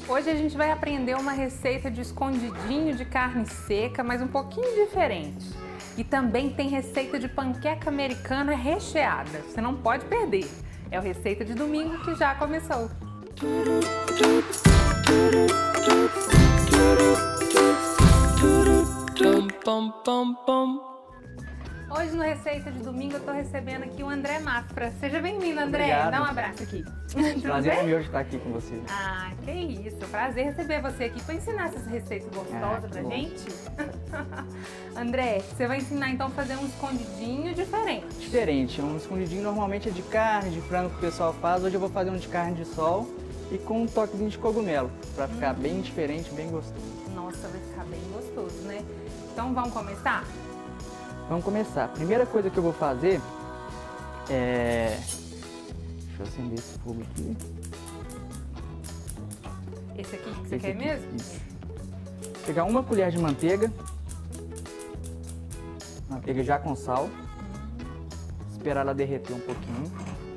Hoje a gente vai aprender uma receita de escondidinho de carne seca, mas um pouquinho diferente. E também tem receita de panqueca americana recheada. Você não pode perder. É o Receita de Domingo que já começou. Hoje no Receita de Domingo eu tô recebendo aqui o André Mafra. Seja bem-vindo, André. Obrigado. Dá um abraço aqui. Prazer é meu de estar aqui com você. Ah, que isso. Prazer receber você aqui para ensinar essas receitas gostosas pra bom. gente. André, você vai ensinar então a fazer um escondidinho diferente. Diferente, um escondidinho normalmente é de carne, de frango que o pessoal faz. Hoje eu vou fazer um de carne de sol e com um toquezinho de cogumelo, para ficar bem diferente, bem gostoso. Nossa, vai ficar bem gostoso, né? Então vamos começar? Vamos começar. A primeira coisa que eu vou fazer é... Deixa eu acender esse fogo aqui. Esse aqui que você Esse quer aqui, mesmo? isso. Pegar uma colher de manteiga. Manteiga já com sal. Esperar ela derreter um pouquinho.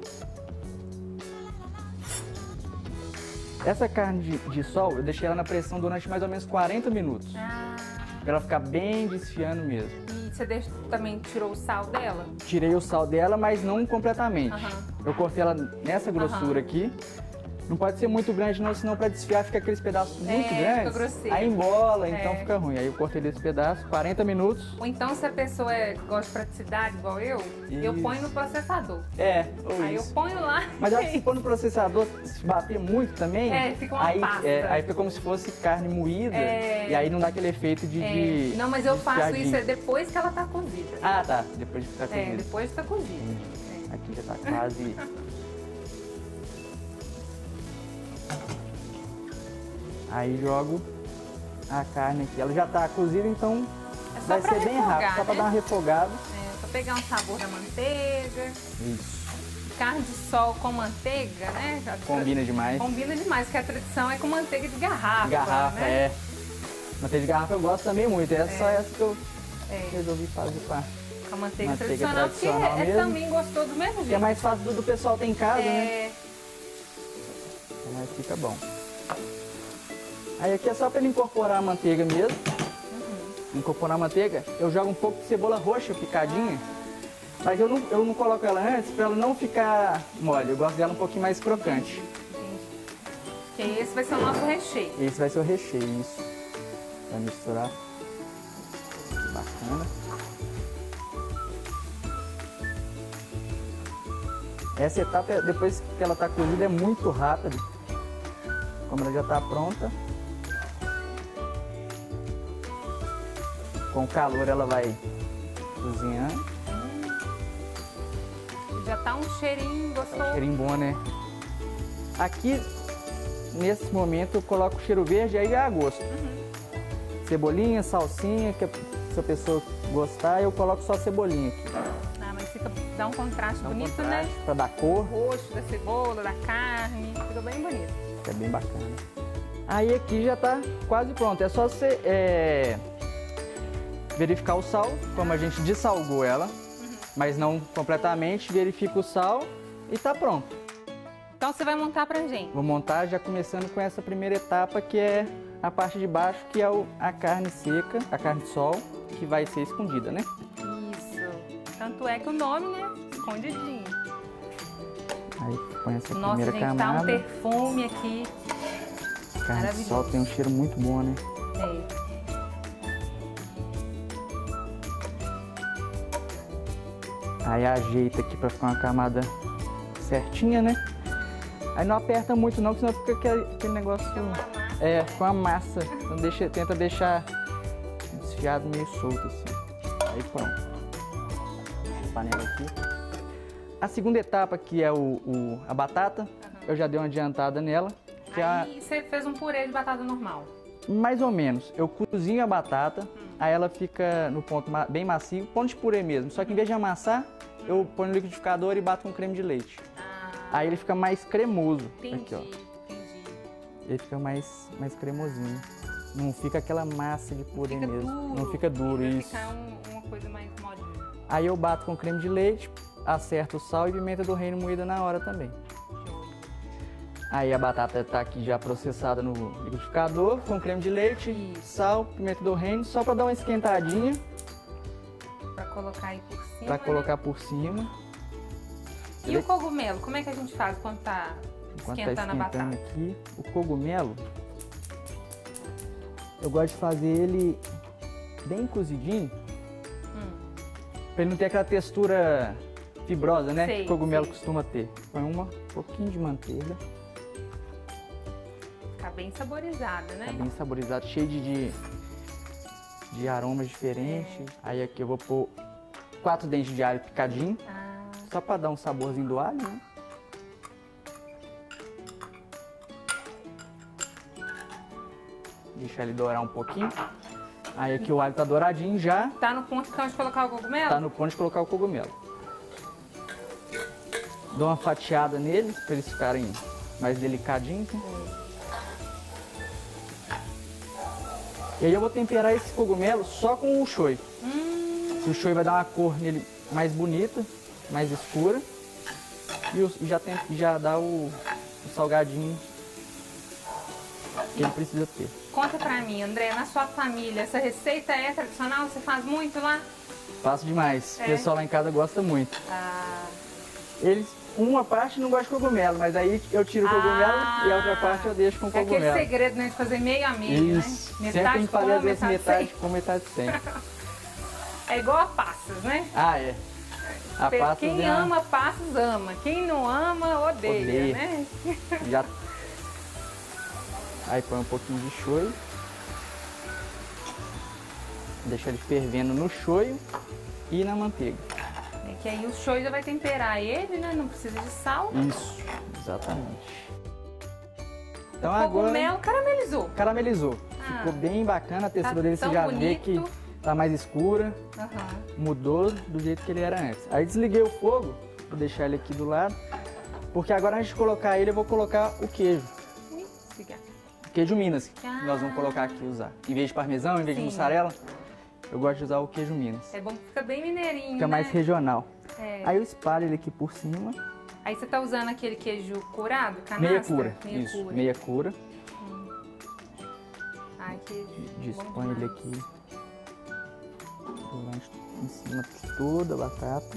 Essa carne de sol, eu deixei ela na pressão durante mais ou menos 40 minutos. Para ela ficar bem desfiando mesmo. E você também tirou o sal dela? Tirei o sal dela, mas não completamente. Aham. Eu cortei ela nessa grossura aqui. Não pode ser muito grande não, senão para desfiar fica aqueles pedaços muito fica grandes. grosseiro. Aí embola, então fica ruim. Aí eu cortei desse pedaço, 40 minutos. Ou então, se a pessoa gosta de praticidade, igual eu Isso. ponho no processador. Ou Aí isso. eu ponho lá. Mas acho que se pôr no processador, se bater muito também, fica uma aí, pasta. aí fica como se fosse carne moída e aí não dá aquele efeito de Não, mas eu faço desfiadinho. isso depois que ela tá cozida. Ah, tá. Depois de ficar cozido. Depois que tá cozida. Aqui já tá quase... Aí jogo a carne aqui. Ela já tá cozida, então É só vai pra ser bem refogar, rápido. Só pra né? dar uma refogada. Pra pegar um sabor da manteiga. Isso. Carne de sol com manteiga, né? Combina demais. Combina demais, porque a tradição é com manteiga de garrafa. Garrafa, né? Manteiga de garrafa eu gosto também muito. É só essa que eu resolvi fazer com a... Com a manteiga, Manteiga tradicional, tradicional porque mesmo. também gostoso do mesmo Que é jeito. mais fácil do pessoal ter em casa, né? Então aí fica bom. Aí aqui é só para ele incorporar a manteiga mesmo. Incorporar a manteiga, eu jogo um pouco de cebola roxa picadinha. Mas eu não coloco ela antes para ela não ficar mole. Eu gosto dela um pouquinho mais crocante. Que esse vai ser o nosso recheio. Esse vai ser o recheio, isso. Vai misturar. Bacana. Essa etapa, depois que ela está cozida, é muito rápida. Como ela já está pronta. Com o calor ela vai cozinhando. Já tá um cheirinho gostoso. Um cheirinho bom, né? Aqui, nesse momento, eu coloco o cheiro verde, aí é a gosto. Cebolinha, salsinha, que se a pessoa gostar, eu coloco só cebolinha aqui. Ah, mas dá um contraste bonito, né? Pra dar cor. O roxo da cebola, da carne, fica bem bonito. Fica bem bacana. Aí aqui já tá quase pronto. É só você verificar o sal, como a gente dessalgou ela, mas não completamente. Verifica o sal e tá pronto. Então você vai montar pra gente. Vou montar já começando com essa primeira etapa, que é a parte de baixo, que é a carne seca, a carne de sol, que vai ser escondida, né? Isso. Tanto é que o nome, né? Escondidinho. Aí põe essa Nossa, primeira gente, camada. tá um perfume aqui. Carne de sol tem um cheiro muito bom, né? Aí ajeita aqui pra ficar uma camada certinha, né? Aí não aperta muito não, senão fica aquele negócio... com a massa. Então tenta deixar desfiado meio solto assim. Aí pronto. Deixa a panela aqui. A segunda etapa, que é a batata, eu já dei uma adiantada nela. Aí você fez um purê de batata normal. Mais ou menos. Eu cozinho a batata, aí ela fica no ponto bem macio, ponto de purê mesmo. Só que em vez de amassar, eu ponho no liquidificador e bato com creme de leite. Aí ele fica mais cremoso. Entendi, aqui, ó. entendi. Ele fica mais cremosinho. Não fica aquela massa de purê mesmo. Duro. Não fica duro, Vai isso. ficar uma coisa mais molinha. Aí eu bato com creme de leite, acerto o sal e pimenta do reino moída na hora também. Aí a batata tá aqui já processada no liquidificador, com creme de leite, sal, pimenta do reino, só para dar uma esquentadinha. Pra colocar aí por cima. Pra colocar por cima. E o cogumelo, como é que a gente faz quando tá esquentando a batata? Aqui, o cogumelo, eu gosto de fazer ele bem cozidinho, pra ele não ter aquela textura fibrosa, né? Que o cogumelo costuma ter. Põe um pouquinho de manteiga. Fica bem saborizado, né? Fica bem saborizado, cheio de aromas diferentes. Aí aqui eu vou pôr 4 dentes de alho picadinho, só para dar um saborzinho do alho, né? Deixa ele dourar um pouquinho. Aí aqui o alho tá douradinho já. Tá no ponto então de colocar o cogumelo? Tá no ponto de colocar o cogumelo. Dou uma fatiada nele para eles ficarem mais delicadinhos, né? E aí eu vou temperar esse cogumelo só com o shoyu. O shoyu vai dar uma cor nele mais bonita, mais escura. E já dá o salgadinho que ele precisa ter. Conta pra mim, André, na sua família, essa receita é tradicional? Você faz muito lá? Faço demais. O pessoal lá em casa gosta muito. Eles, uma parte não gosta de cogumelo, mas aí eu tiro o cogumelo e a outra parte eu deixo com cogumelo. É aquele segredo, né, de fazer meio a meio, isso, né? Sempre tem que fazer às vezes metade com, metade sem. É igual a passas, né? É. A passas quem ama passas ama, quem não ama odeia. Né? Já... Aí põe um pouquinho de shoyu. Deixa ele fervendo no shoyu e na manteiga. É que aí o shoyu já vai temperar ele, né? Não precisa de sal. Isso, exatamente. Então o cogumelo caramelizou. Caramelizou. Ficou bem bacana, a textura dele você já vê que tá mais escura. Mudou do jeito que ele era antes. Aí desliguei o fogo, vou deixar ele aqui do lado. Porque agora antes de colocar ele, eu vou colocar o queijo. Queijo Minas, que nós vamos colocar aqui, usar. Em vez de parmesão, em vez de mussarela, eu gosto de usar o queijo Minas. É bom que fica bem mineirinho, Fica mais regional. Aí eu espalho ele aqui por cima. Aí você tá usando aquele queijo curado, canastra? Meia cura, isso, meia cura. Ai, queijo. Dispõe ele aqui em cima de toda a batata.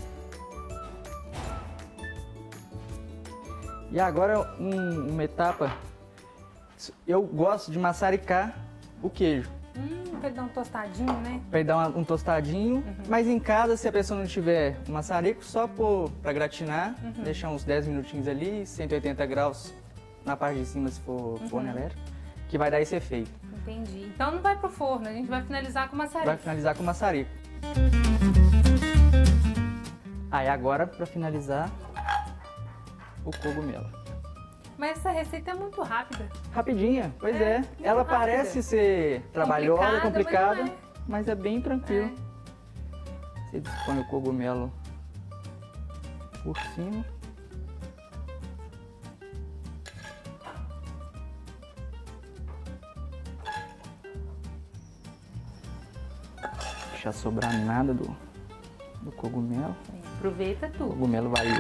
E agora uma etapa, eu gosto de maçaricar o queijo. Pra ele dar um tostadinho, né? Pra ele dar um tostadinho, mas em casa, se a pessoa não tiver um maçarico, só pôr pra gratinar, deixar uns 10 minutinhos ali, 180 graus na parte de cima, se for forno elétrico, que vai dar esse efeito. Entendi. Então não vai pro forno, a gente vai finalizar com maçarico. Vai finalizar com maçarico. Aí agora, pra finalizar, o cogumelo. Mas essa receita é muito rápida. Rapidinha, pois é. Ela parece ser trabalhosa, complicada, mas é bem tranquilo. Você dispõe o cogumelo por cima. Deixa sobrar nada do cogumelo. Aproveita tudo. O cogumelo variou.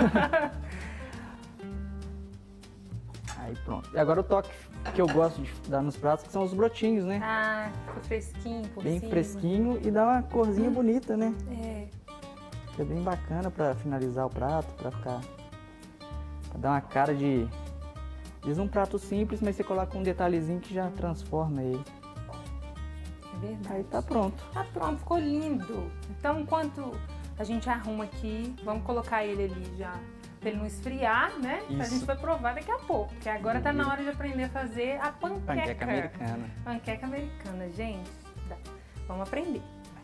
Aí pronto. E agora o toque que eu gosto de dar nos pratos, que são os brotinhos, né? Fica fresquinho por bem cima. Fresquinho e dá uma corzinha bonita, né? É bem bacana pra finalizar o prato, pra dar uma cara de... Diz um prato simples, mas você coloca um detalhezinho que já transforma ele. É verdade. Aí tá pronto. Tá pronto, ficou lindo. Então, enquanto a gente arruma aqui, vamos colocar ele ali já, pra ele não esfriar, né? Isso. A gente vai provar daqui a pouco, porque agora tá na hora de aprender a fazer a panqueca. Panqueca americana. Panqueca americana, gente. Vamos aprender.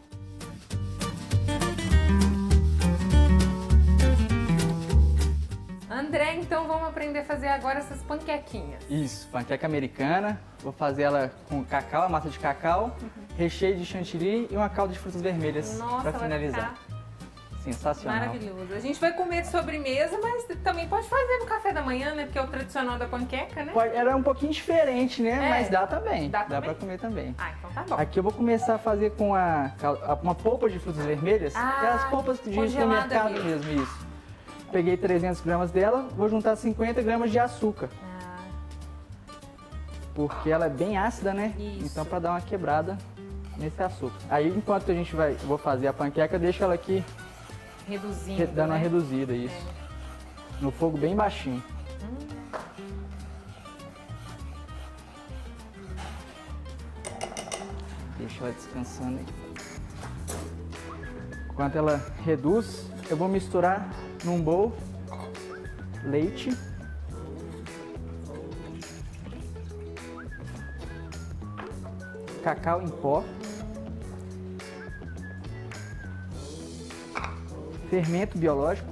André, então vamos aprender a fazer agora essas panquequinhas. Isso, panqueca americana. Vou fazer ela com cacau, massa de cacau, recheio de chantilly e uma calda de frutas vermelhas para finalizar. Sensacional. Maravilhoso. A gente vai comer de sobremesa, mas também pode fazer no café da manhã, né? Porque é o tradicional da panqueca, né? Ela é um pouquinho diferente, né? Mas dá também. Dá para comer também. Então tá bom. Aqui eu vou começar a fazer com uma polpa de frutas vermelhas. Aquelas polpas de supermercado mesmo, isso. peguei 300 gramas dela, vou juntar 50 gramas de açúcar. Porque ela é bem ácida, né? Isso. Então para dar uma quebrada nesse açúcar. Aí enquanto a gente vou fazer a panqueca, deixa ela aqui reduzindo, dando uma né? reduzida, isso. No fogo bem baixinho. Deixa ela descansando aí. Enquanto ela reduz, eu vou misturar num bowl leite, cacau em pó, fermento biológico,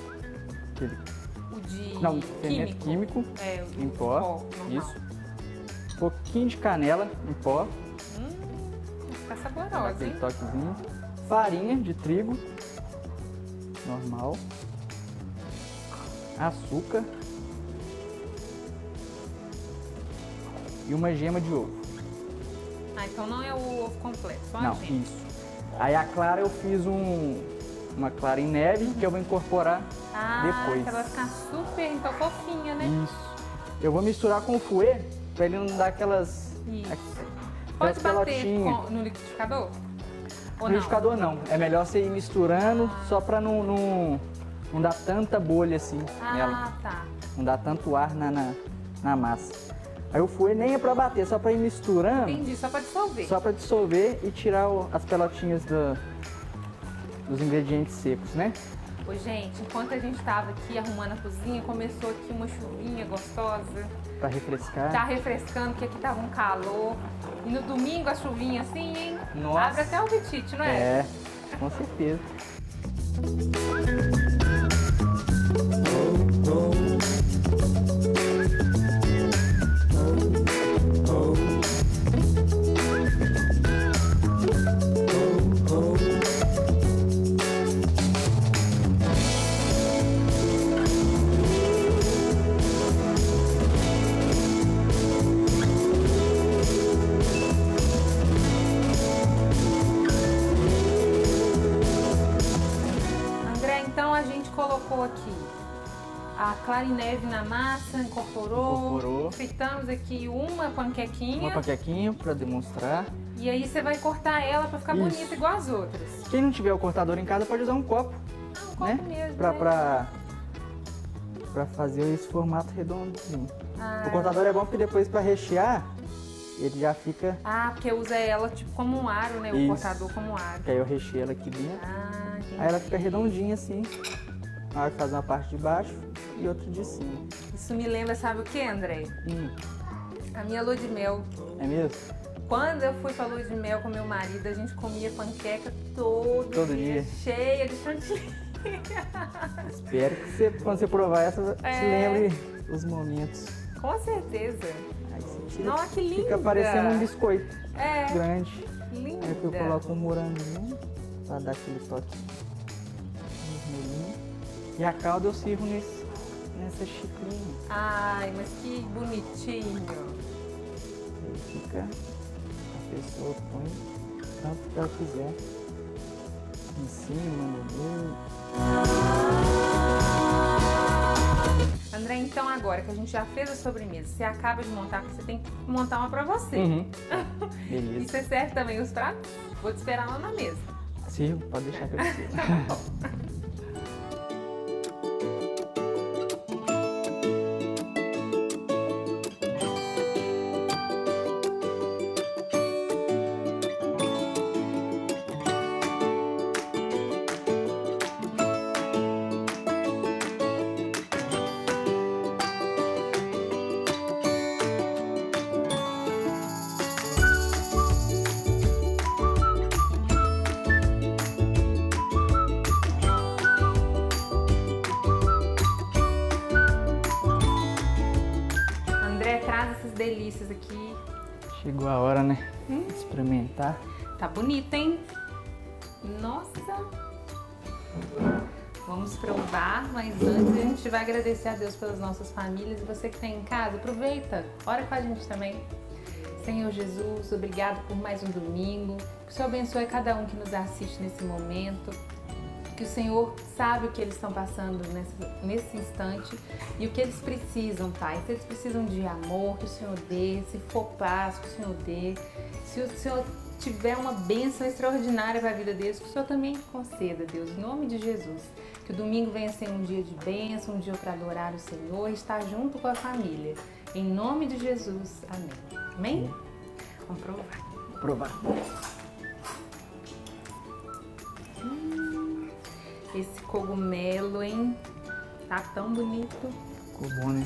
O de fermento químico É, o em pó, normal. isso. Um pouquinho de canela em pó, Vai ficar dá saborosa, aquele hein? toquezinho. Farinha de trigo, normal. Açúcar. E uma gema de ovo. Ah, então não é o ovo completo, só a Não, gema. isso. Aí a clara eu fiz uma clara em neve que eu vou incorporar depois. Que ela vai ficar super, então, fofinha, né? Isso. Eu vou misturar com o fouet pra ele não dar aquelas... Isso. aquelas Pode bater pelotinhas. no liquidificador? Ou No liquidificador não. É melhor você ir misturando só pra não dar tanta bolha assim nela. Ah, tá. Não dar tanto ar na massa. Aí o fouet nem é pra bater, só pra ir misturando. Entendi, só pra dissolver. Só pra dissolver e tirar as pelotinhas dos ingredientes secos, né? Ô, gente, enquanto a gente tava aqui arrumando a cozinha, começou aqui uma chuvinha gostosa. Pra refrescar. Tá refrescando, porque aqui tava um calor. E no domingo a chuvinha assim, hein? Nossa. Abre até o apetite, não é? É, com certeza. André, então a gente colocou aqui a clara em neve na massa, incorporou. Fritamos aqui uma panquequinha. Uma panquequinha pra demonstrar. E aí você vai cortar ela pra ficar Isso. bonita igual as outras. Quem não tiver o cortador em casa pode usar um copo, Um copo né? mesmo, Pra fazer esse formato redondinho. Ah. O cortador é bom porque depois pra rechear, ele já fica... Ah, porque usa ela tipo como um aro, né? O Isso. cortador como um aro. Que aí eu recheio ela aqui dentro. Ah, entendi. Aí ela fica redondinha assim. Aí faz uma parte de baixo e outra de cima. Isso me lembra, sabe o que, André? A minha lua de mel. É mesmo? Quando eu fui pra lua de mel com meu marido, a gente comia panqueca todo dia, cheia de chantilly. Espero que você, quando você provar essa, se lembre os momentos. Com certeza. Aí você tira, Nossa, que linda! fica parecendo um biscoito É, grande. linda. Aí eu coloco um moranguinho pra dar aquele toque vermelhinho. E a calda eu sirvo nessa xicrinha. Ai, mas que bonitinho. Aí fica, a pessoa põe tanto que ela quiser. Em cima, no meio. André, então agora que a gente já fez a sobremesa, você acaba de montar, porque você tem que montar uma pra você. Uhum. E Beleza. você serve também os pratos? Vou te esperar lá na mesa. Sirvo, pode deixar que eu sirvo. André, traz essas delícias aqui. Chegou a hora, né? De experimentar. Tá bonito, hein? Nossa! Vamos provar, mas antes a gente vai agradecer a Deus pelas nossas famílias. E você que está em casa, aproveita, ora com a gente também. Senhor Jesus, obrigado por mais um domingo. Que o Senhor abençoe cada um que nos assiste nesse momento. Que que o Senhor sabe o que eles estão passando nesse instante e o que eles precisam, Pai. Se eles precisam de amor, que o Senhor dê, se for paz, que o Senhor dê. Se o Senhor tiver uma bênção extraordinária para a vida deles, que o Senhor também conceda, Deus, em nome de Jesus. Que o domingo venha ser um dia de bênção, um dia para adorar o Senhor e estar junto com a família. Em nome de Jesus, amém. Amém? Vamos provar. Provar. Esse cogumelo, hein? Tá tão bonito. Ficou bom, né?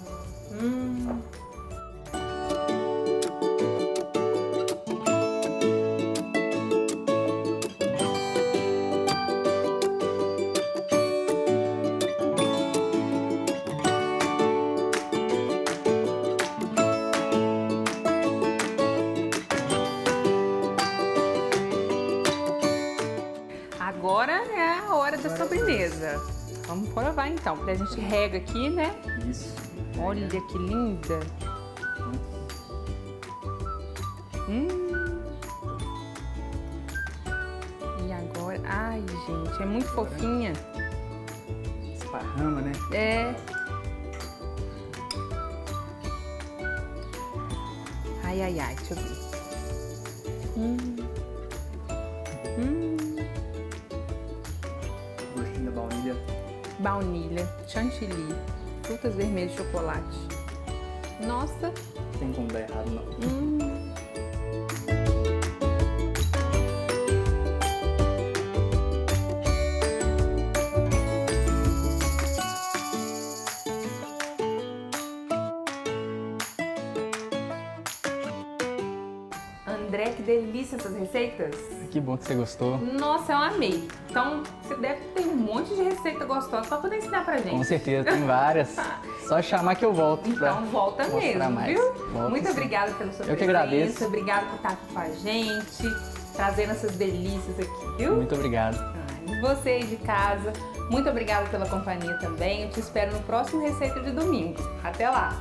Agora é a hora da sobremesa. Vamos provar então, porque a gente rega aqui, né? Isso. Olha que linda. E agora, ai gente, é muito fofinha. Esparrama, né? É. Ai, ai, ai, deixa eu ver. Gostinho da baunilha. Baunilha, chantilly, frutas vermelhas de chocolate. Nossa! Não tem como dar errado, não. André, que delícia essas receitas! Que bom que você gostou. Nossa, eu amei! Então, você deve ter um monte de receita gostosa para poder ensinar pra gente. Com certeza, tem várias. Só chamar que eu volto. Então, volta mesmo, mais. viu? Volto, muito sim. obrigada pela sua Eu que presença. agradeço. Obrigada por estar com a gente, trazendo essas delícias aqui, viu? Muito obrigado. E você aí de casa, muito obrigada pela companhia também. Eu te espero no próximo Receita de Domingo. Até lá!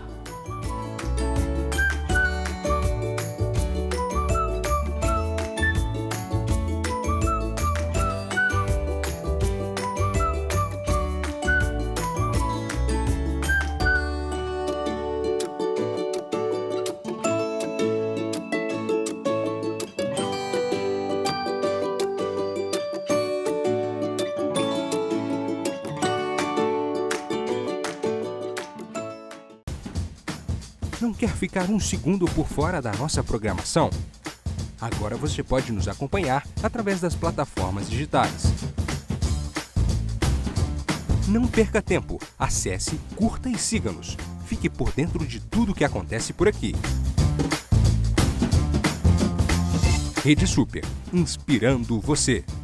Não quer ficar um segundo por fora da nossa programação? Agora você pode nos acompanhar através das plataformas digitais. Não perca tempo, acesse, curta e siga-nos. Fique por dentro de tudo o que acontece por aqui. Rede Super, inspirando você.